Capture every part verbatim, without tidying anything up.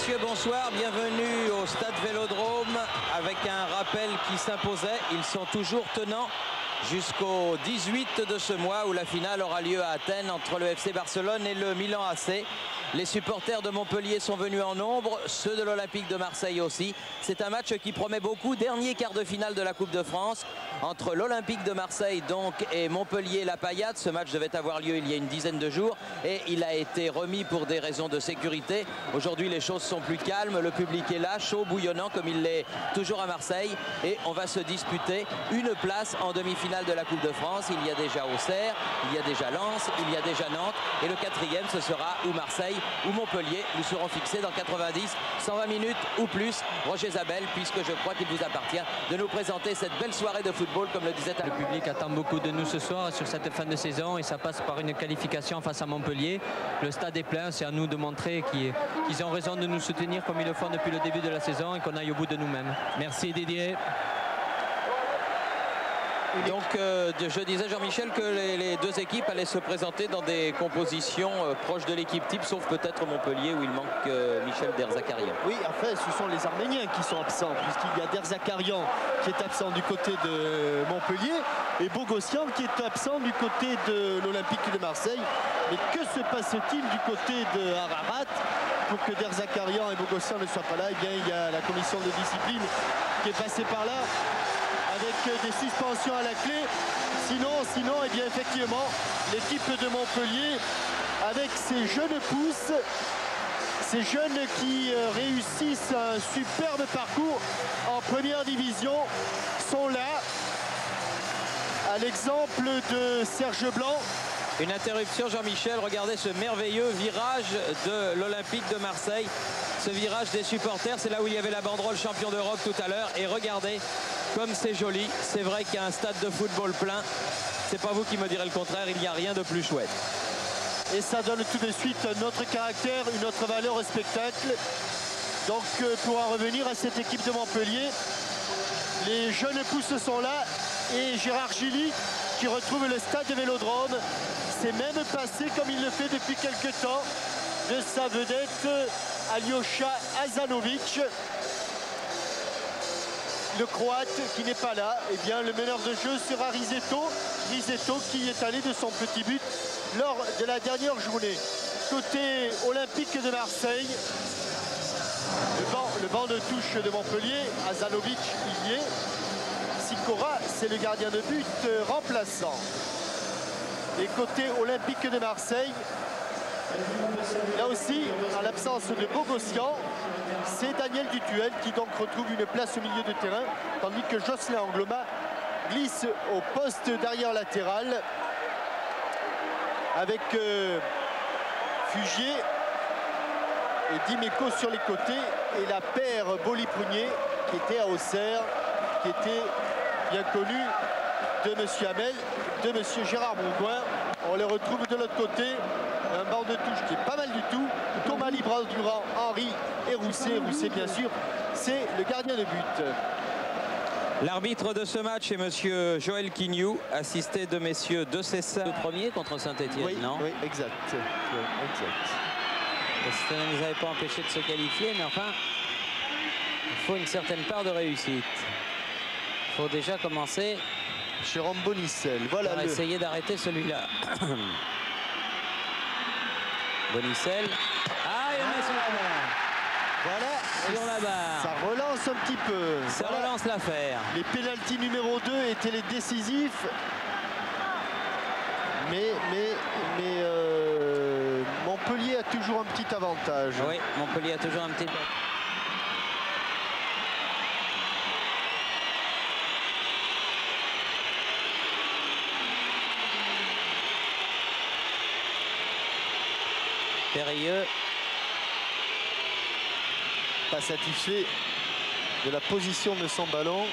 messieurs, bonsoir. Bienvenue au Stade Vélodrome avec un rappel qui s'imposait. Ils sont toujours tenants jusqu'au dix-huit de ce mois où la finale aura lieu à Athènes entre le F C Barcelone et le Milan A C. Les supporters de Montpellier sont venus en nombre, ceux de l'Olympique de Marseille aussi. C'est un match qui promet beaucoup. Dernier quart de finale de la Coupe de France entre l'Olympique de Marseille donc et Montpellier-La Paillade. Ce match devait avoir lieu il y a une dizaine de jours et il a été remis pour des raisons de sécurité. Aujourd'hui, les choses sont plus calmes. Le public est là, chaud, bouillonnant comme il l'est toujours à Marseille. Et on va se disputer une place en demi-finale de la Coupe de France. Il y a déjà Auxerre, il y a déjà Lens, il y a déjà Nantes. Et le quatrième, ce sera ou Marseille ou Montpellier. Nous serons fixés dans quatre-vingt-dix, cent vingt minutes ou plus. Roger Zabel, puisque je crois qu'il vous appartient de nous présenter cette belle soirée de football, comme le disait... Le public attend beaucoup de nous ce soir sur cette fin de saison et ça passe par une qualification face à Montpellier. Le stade est plein, c'est à nous de montrer qu'ils ont raison de nous soutenir comme ils le font depuis le début de la saison et qu'on aille au bout de nous-mêmes. Merci Didier. Donc euh, je disais Jean-Michel que les, les deux équipes allaient se présenter dans des compositions euh, proches de l'équipe type, sauf peut-être Montpellier où il manque euh, Michel Derzakarian. Oui, en fait ce sont les Arméniens qui sont absents, puisqu'il y a Derzakarian qui est absent du côté de Montpellier et Bogossian qui est absent du côté de l'Olympique de Marseille. Mais que se passe-t-il du côté de Ararat pour que Derzakarian et Bogossian ne soient pas là? Eh bien, il y a la commission de discipline qui est passée par là, avec des suspensions à la clé. Sinon, sinon, eh bien, effectivement, l'équipe de Montpellier, avec ces jeunes pousses, ces jeunes qui euh, réussissent un superbe parcours en première division, sont là, à l'exemple de Serge Blanc. Une interruption, Jean-Michel, regardez ce merveilleux virage de l'Olympique de Marseille. Ce virage des supporters, c'est là où il y avait la banderole champion d'Europe tout à l'heure. Et regardez comme c'est joli. C'est vrai qu'il y a un stade de football plein. C'est pas vous qui me direz le contraire, il n'y a rien de plus chouette. Et ça donne tout de suite un autre caractère, une autre valeur au spectacle. Donc pour en revenir à cette équipe de Montpellier, les jeunes pousses sont là et Gérard Gilly qui retrouve le stade de Vélodrome s'est même passé comme il le fait depuis quelques temps de sa vedette Alyosha Azanovic. Le Croate qui n'est pas là, eh bien le meneur de jeu sera Rizetto. Rizetto qui est allé de son petit but lors de la dernière journée. Côté Olympique de Marseille, le banc, le banc de touche de Montpellier, Azanovic il y est. Sikora, c'est le gardien de but remplaçant. Et côté Olympique de Marseille, là aussi, en l'absence de Bogossian, c'est Daniel Dutuel qui donc retrouve une place au milieu de terrain, tandis que Jocelyn Angloma glisse au poste d'arrière latéral avec euh, Fugier et Dimeco sur les côtés et la paire Boli-Prunier qui était à Auxerre, qui était bien connu de M. Hamel, de M. Gérard Bourgoin. On les retrouve de l'autre côté. Un banc de touche qui est pas mal du tout. Thomas Libras-Durand, Henry et Rousset. Rousset, bien sûr, c'est le gardien de but. L'arbitre de ce match est monsieur Joël Quignou, assisté de messieurs De Cessa. Le premier contre Saint-Etienne, oui, non? Oui, exact. exact. Ça ne nous avait pas empêché de se qualifier, mais enfin, il faut une certaine part de réussite. Il faut déjà commencer. Jérôme Bonicel, voilà. On va le... essayer d'arrêter celui-là. Bonicel. Ah, il met sur la barre. Voilà. Sur la barre. Ça relance un petit peu. Ça voilà. relance l'affaire. Les pénaltys numéro deux étaient les décisifs. Mais, mais, mais euh, Montpellier a toujours un petit avantage. Oui, Montpellier a toujours un petit avantage. Périlleux. Pas satisfait de la position de son ballon.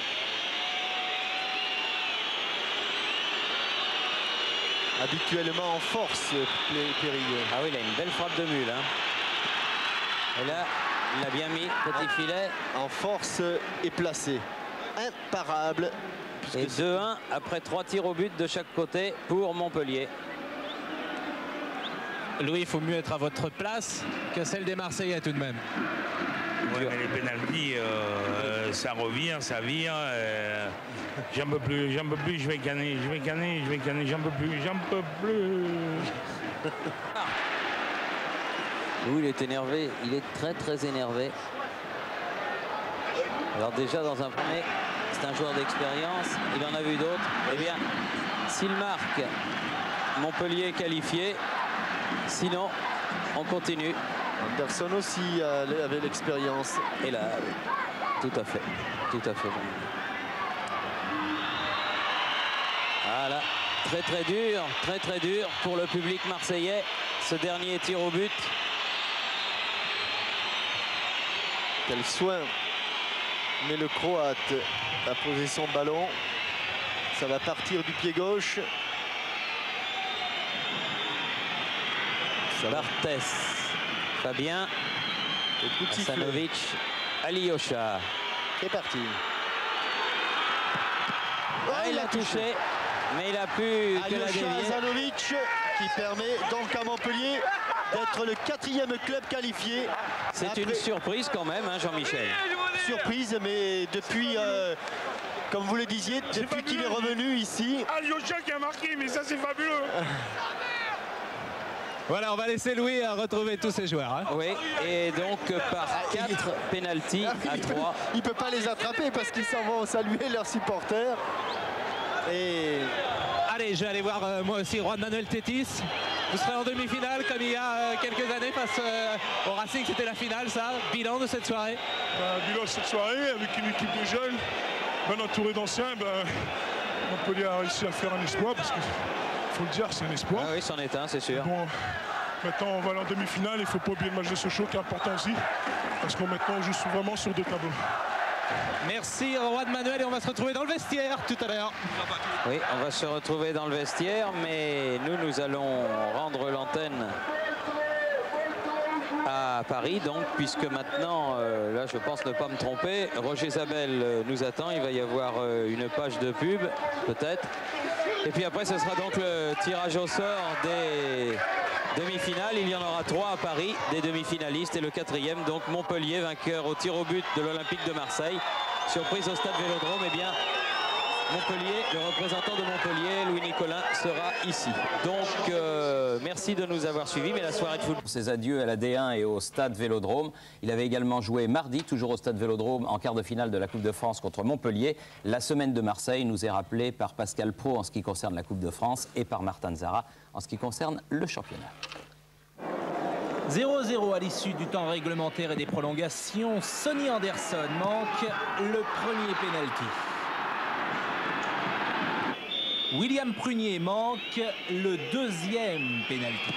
Habituellement en force, Périlleux. Ah oui, il a une belle frappe de mule. Hein. Et là, il l'a bien mis, petit filet. En force et placé. Imparable. Et deux un après trois tirs au but de chaque côté pour Montpellier. Louis, il faut mieux être à votre place que celle des Marseillais tout de même. Ouais, mais les pénaltys, euh, ça revient, ça vire. Euh, j'en peux plus, j'en peux plus, je vais canner, je vais canner, je vais canner, j'en peux plus, j'en peux plus. Louis, il est énervé, il est très très énervé. Alors déjà dans un premier, c'est un joueur d'expérience, il en a vu d'autres. Eh bien, s'il marque, Montpellier est qualifié. Sinon, on continue. Anderson aussi euh, avait l'expérience. Et là, tout à fait, tout à fait. Voilà, très très dur, très très dur pour le public marseillais. Ce dernier tir au but. Quel soin met le Croate à poser son ballon. Ça va partir du pied gauche. Ça va. Barthez, Fabien, Hasanovic, Alyosha. C'est parti. Ah, il a touché, mais il a pu que la dévier. Hasanovic qui permet donc à Montpellier d'être le quatrième club qualifié. C'est Après... une surprise quand même, hein, Jean-Michel. Surprise, mais depuis, euh, comme vous le disiez, depuis qu'il est revenu ici. Alyosha qui a marqué, mais ça c'est fabuleux. Voilà, on va laisser Louis retrouver tous ses joueurs. Hein. Oui, et donc par quatre pénaltys à trois. Il ne peut pas les attraper parce qu'ils s'en vont saluer leurs supporters. Et... Allez, je vais aller voir euh, moi aussi Juan Manuel Tetis. Vous serez en demi-finale comme il y a euh, quelques années face euh, au Racing, c'était la finale ça. Bilan de cette soirée? Bah, bilan de cette soirée avec une équipe de jeunes, bien entourée d'anciens. Bah, Montpellier a réussi à faire un espoir parce que faut le dire, c'est un espoir. Ah oui, c'en est un, c'est sûr. Bon, maintenant on va aller en demi-finale, il ne faut pas oublier le match de Sochaux qui est important aussi, parce qu'on maintenant on joue vraiment sur deux tableaux. Merci Juan Manuel et on va se retrouver dans le vestiaire tout à l'heure. Oui, on va se retrouver dans le vestiaire, mais nous, nous allons rendre l'antenne à Paris, donc, puisque maintenant, euh, là je pense ne pas me tromper, Roger Zabel euh, nous attend, il va y avoir euh, une page de pub, peut-être. Et puis après, ce sera donc le tirage au sort des demi-finales. Il y en aura trois à Paris, des demi-finalistes. Et le quatrième, donc Montpellier, vainqueur au tir au but de l'Olympique de Marseille. Surprise au stade Vélodrome, eh bien, Montpellier, le représentant de Montpellier, Louis Nicolin, sera ici. Donc, euh, merci de nous avoir suivis. Mais la soirée de foot. Ses adieux à la D un et au stade Vélodrome. Il avait également joué mardi, toujours au stade Vélodrome, en quart de finale de la Coupe de France contre Montpellier. La semaine de Marseille nous est rappelée par Pascal Praud en ce qui concerne la Coupe de France et par Martin Zara en ce qui concerne le championnat. zéro zéro à l'issue du temps réglementaire et des prolongations. Sonny Anderson manque le premier pénalty. William Prunier manque le deuxième pénalty.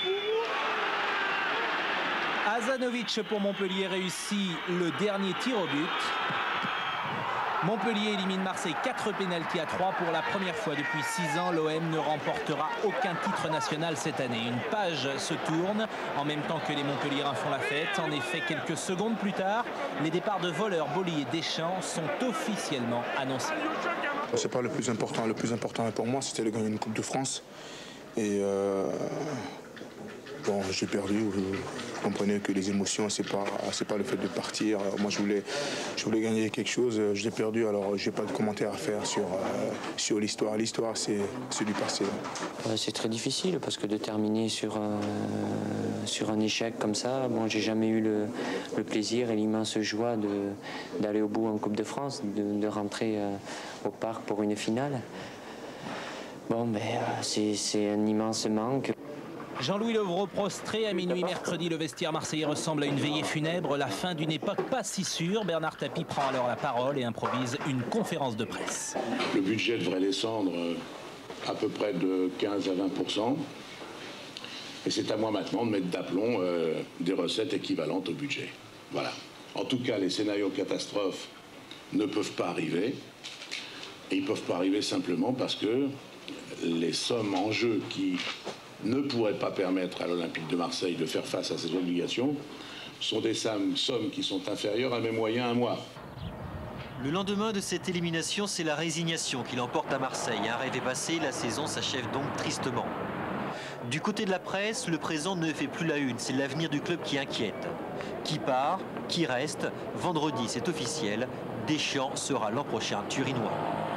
Hasanovic pour Montpellier réussit le dernier tir au but. Montpellier élimine Marseille quatre pénaltys à trois. Pour la première fois depuis six ans, l'O M ne remportera aucun titre national cette année. Une page se tourne en même temps que les Montpelliérains font la fête. En effet, quelques secondes plus tard, les départs de Volleur, Boly et Deschamps sont officiellement annoncés. C'est pas le plus important. Le plus important pour moi, c'était de gagner une Coupe de France. Et euh, bon, j'ai perdu. Vous comprenez que les émotions, c'est pas, c'est pas le fait de partir. Moi, je voulais, je voulais gagner quelque chose. Je l'ai perdu. Alors, j'ai pas de commentaires à faire sur euh, sur l'histoire. L'histoire, c'est du passé. C'est très difficile parce que de terminer sur un, sur un échec comme ça, bon, j'ai jamais eu le, le plaisir et l'immense joie d'aller au bout en Coupe de France, de, de rentrer euh, au parc pour une finale. Bon, ben, euh, c'est un immense manque. Jean-Louis Levrault prostré à minuit mercredi. Le vestiaire marseillais ressemble à une veillée funèbre. La fin d'une époque pas si sûre. Bernard Tapie prend alors la parole et improvise une conférence de presse. Le budget devrait descendre à peu près de quinze à vingt pour cent. Et c'est à moi maintenant de mettre d'aplomb euh, des recettes équivalentes au budget. Voilà. En tout cas, les scénarios catastrophes ne peuvent pas arriver. Et ils ne peuvent pas arriver simplement parce que les sommes en jeu qui ne pourraient pas permettre à l'Olympique de Marseille de faire face à ses obligations sont des sommes, sommes qui sont inférieures à mes moyens à moi. Le lendemain de cette élimination, c'est la résignation qui l'emporte à Marseille. Un rêve est passé, la saison s'achève donc tristement. Du côté de la presse, le présent ne fait plus la une. C'est l'avenir du club qui inquiète. Qui part, qui reste, vendredi, c'est officiel. Deschamps sera l'an prochain turinois.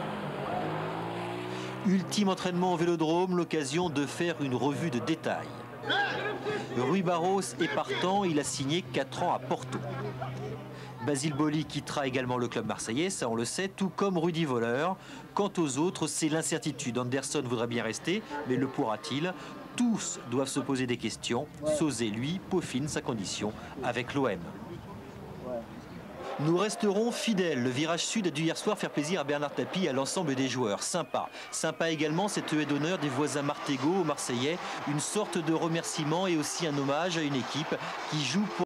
Ultime entraînement au Vélodrome, l'occasion de faire une revue de détails. Rui Barros est partant, il a signé quatre ans à Porto. Basile Boli quittera également le club marseillais, ça on le sait, tout comme Rudy Voller. Quant aux autres, c'est l'incertitude. Anderson voudrait bien rester, mais le pourra-t-il? Tous doivent se poser des questions. Sosé, lui, peaufine sa condition avec l'O M. Nous resterons fidèles. Le virage sud a dû hier soir faire plaisir à Bernard Tapie et à l'ensemble des joueurs. Sympa. Sympa également cette haie d'honneur des voisins Martégo aux Marseillais. Une sorte de remerciement et aussi un hommage à une équipe qui joue pour